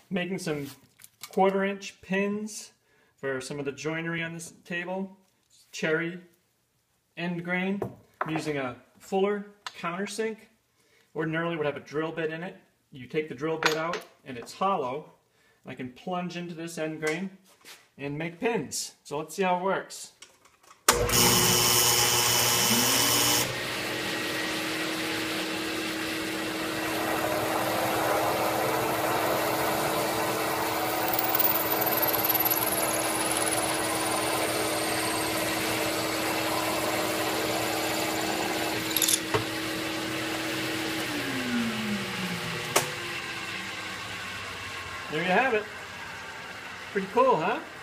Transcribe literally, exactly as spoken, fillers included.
making some quarter inch pins for some of the joinery on this table. Cherry end grain. I'm using a Fuller countersink. Ordinarily would have a drill bit in it. You take the drill bit out and it's hollow. I can plunge into this end grain and make pins. So let's see how it works. There you have it. Pretty cool, huh?